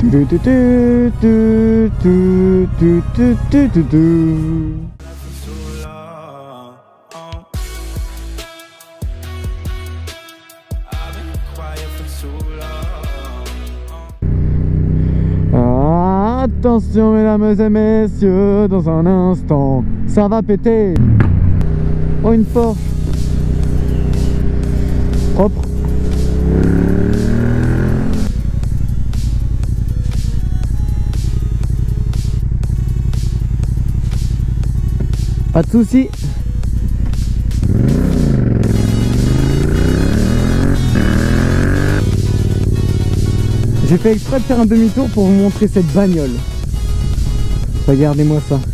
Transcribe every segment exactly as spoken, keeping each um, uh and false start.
Du, du, du, du, du, du, du, du, du, du. Attention mesdames et messieurs, dans un instant, ça va péter. Oh, une Porsche. Propre. Pas de soucis. J'ai fait exprès de faire un demi-tour pour vous montrer cette bagnole. Regardez-moi ça.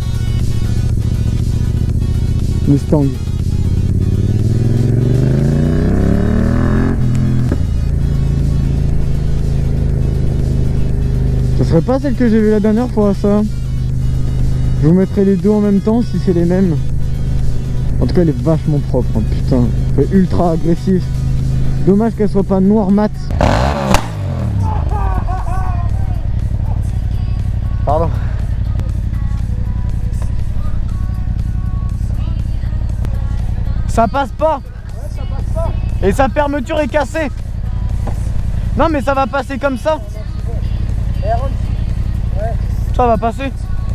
Mustang. Ce serait pas celle que j'ai vue la dernière fois, ça. Je vous mettrai les deux en même temps si c'est les mêmes. En tout cas, elle est vachement propre, hein. Putain, c'est ultra agressif. Dommage qu'elle soit pas noire mat. Pardon. Ça passe pas. Ouais, ça passe pas. Et sa fermeture est cassée. Non mais ça va passer comme ça. Ça va passer.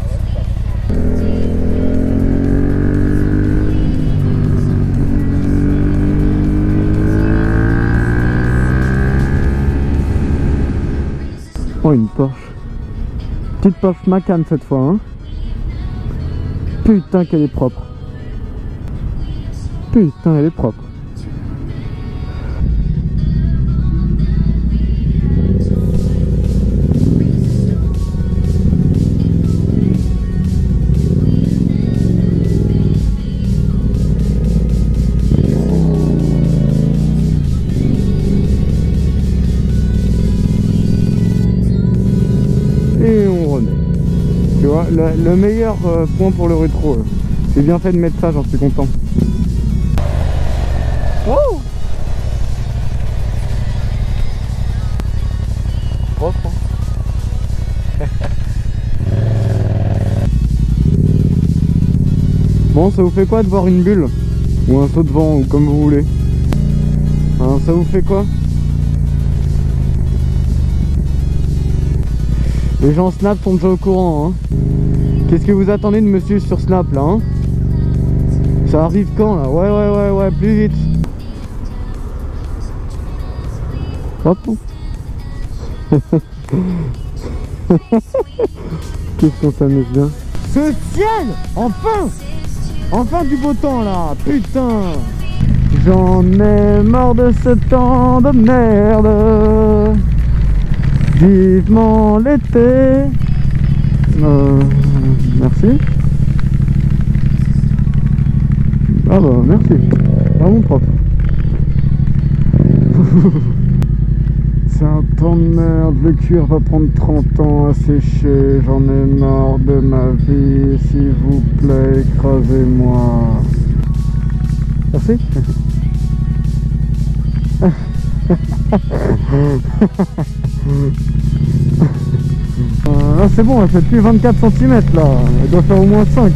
Oh, une Porsche. Petite Porsche Macan cette fois, hein. Putain qu'elle est propre. Putain, elle est propre. Et on remet. Tu vois, le, le meilleur euh, point pour le rétro. Euh. J'ai bien fait de mettre ça, j'en suis content. Wow. Propre, hein. Bon, ça vous fait quoi de voir une bulle? Ou un saut de vent, ou comme vous voulez, hein, ça vous fait quoi? Les gens Snap sont déjà au courant, hein. Qu'est-ce que vous attendez de me suivre sur Snap là, hein? Ça arrive quand là? Ouais ouais ouais ouais, plus vite. Hop. Qu'est-ce qu'on s'amuse bien. Ce ciel, enfin. Enfin du beau temps là, putain. J'en ai marre de ce temps de merde. Vivement l'été. Euh, merci. Ah bah merci. Vraiment propre. C'est un temps de merde, le cuir va prendre trente ans à sécher, j'en ai marre de ma vie, s'il vous plaît, écrasez-moi. Merci. euh, là c'est bon, elle fait plus vingt-quatre centimètres là, elle doit faire au moins cinq.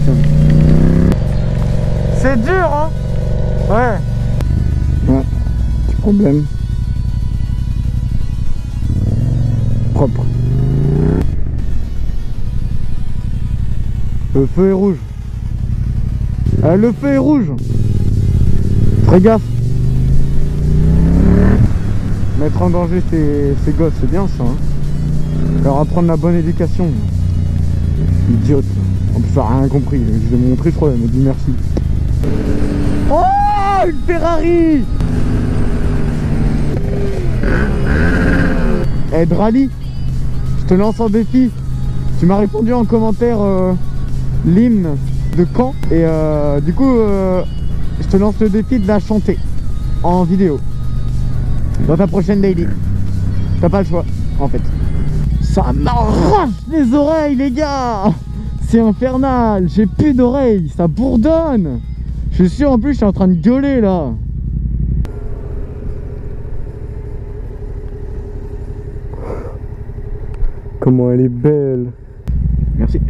C'est dur hein. Ouais. Ouais, petit problème. Propre. Le feu est rouge. Ah, le feu est rouge. Fais gaffe. Mettre en danger ses, ses gosses, c'est bien ça, hein. Leur apprendre la bonne éducation. Idiote. En plus, ça n'a rien compris. Je lui ai montré, je crois, elle m'a dit merci. Oh, une Ferrari. Eh, Drali, je te lance en défi. Tu m'as répondu en commentaire euh, l'hymne de Caen. Et euh, du coup, euh, je te lance le défi de la chanter en vidéo. Dans ta prochaine daily. T'as pas le choix, en fait. Ça m'arrache les oreilles, les gars. C'est infernal. J'ai plus d'oreilles. Ça bourdonne. Je suis en plus, je suis en train de gueuler, là. Comment elle est belle. Merci.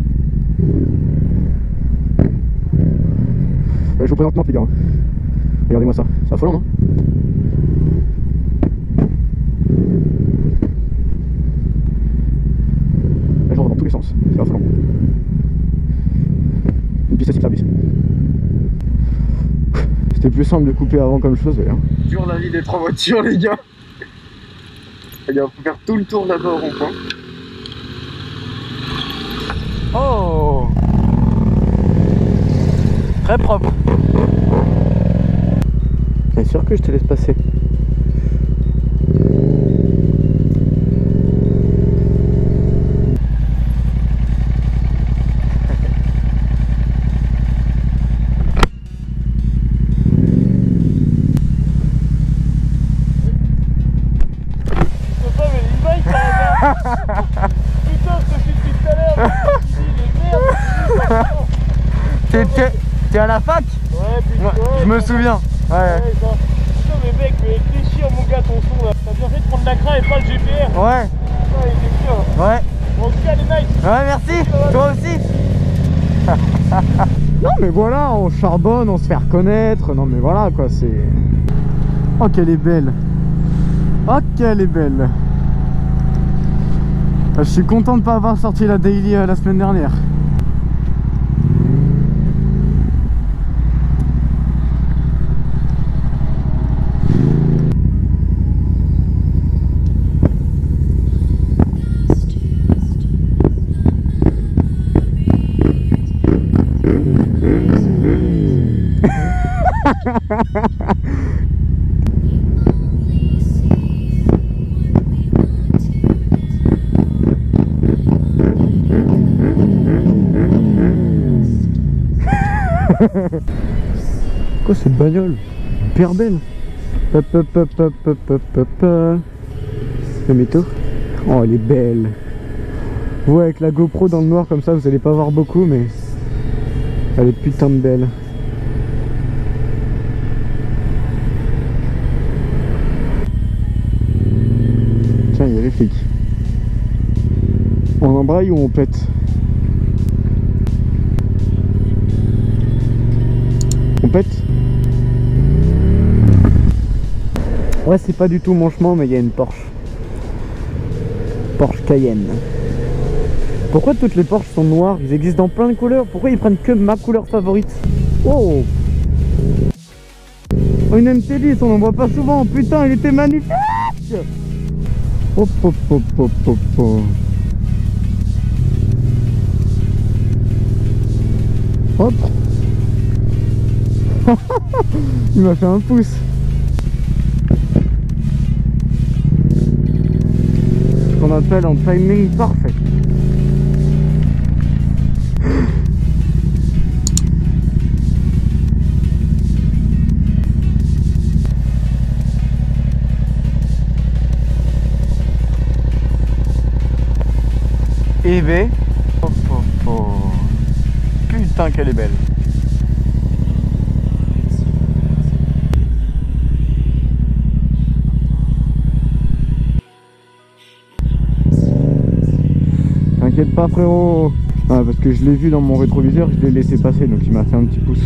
Je vous présente Nantes les gars. Regardez-moi ça, c'est affolant non? Les gens vont dans tous les sens, c'est affolant. Une piste cyclable ici. C'était plus simple de couper avant comme je faisais. Hein. Dur la vie d'être en voiture les gars. Les gars, faut faire tout le tour là-bas au rond-point. Oh! Très propre. Bien sûr que je te laisse passer. Putain, je te suis depuis tout à l'heure. T'es t'es à la fac? Ouais, putain. Je me souviens. Ouais. Ouais, putain, mais mec, mais déchire mon gars ton son là. T'as bien fait de prendre la cra et pas le G P R. Ouais. Putain, il était bien. Ouais. Bon, en tout cas, les nice. Ouais, merci. Toi aussi. Non, mais voilà, on charbonne, on se fait reconnaître. Non, mais voilà quoi, c'est. Oh, qu'elle est belle. Oh, qu'elle est belle. Je suis content de ne pas avoir sorti la daily euh, la semaine dernière. Quoi cette bagnole? Hyper belle. Hop hop hop hop hop hop hop hop. Le métaux. Oh elle est belle. Ouais avec la GoPro dans le noir comme ça vous allez pas voir beaucoup mais elle est putain de belle. Tiens il y a les flics. On embraye ou on pète? On pète? Ouais c'est pas du tout mon chemin mais il y a une Porsche. Porsche Cayenne. Pourquoi toutes les Porsche sont noires? Ils existent dans plein de couleurs. Pourquoi ils prennent que ma couleur favorite? Oh, oh une M T dix on en voit pas souvent. Putain il était magnifique. Hop hop hop hop hop hop. Hop. Il m'a fait un pouce. Ce qu'on appelle un timing parfait. Et B. Oh, oh, oh. Putain qu'elle est belle. T'inquiète pas frérot. Ah, parce que je l'ai vu dans mon rétroviseur, je l'ai laissé passer donc il m'a fait un petit pouce.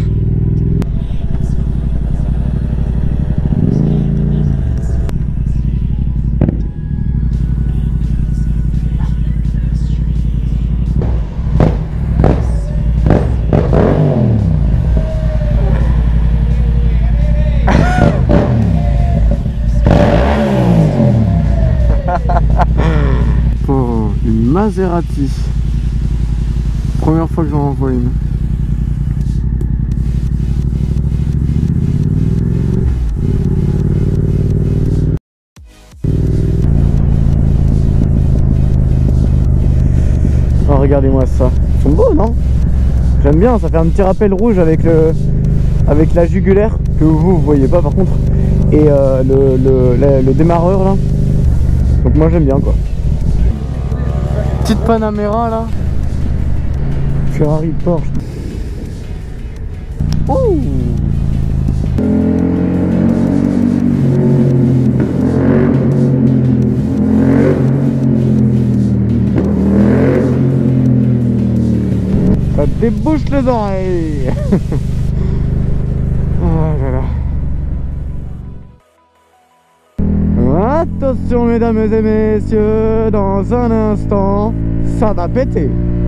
Oh, une Maserati. Première fois que j'en envoie une. Oh, regardez-moi ça. Ils sont beaux, non? J'aime bien, ça fait un petit rappel rouge avec le avec la jugulaire que vous vous voyez pas par contre et euh, le, le, le, le démarreur là. Donc moi j'aime bien quoi. Petite Panamera là. Ferrari Porsche. Oh. Ça débouche les oreilles. Ah là là. Attention mesdames et messieurs, dans un instant, ça va péter.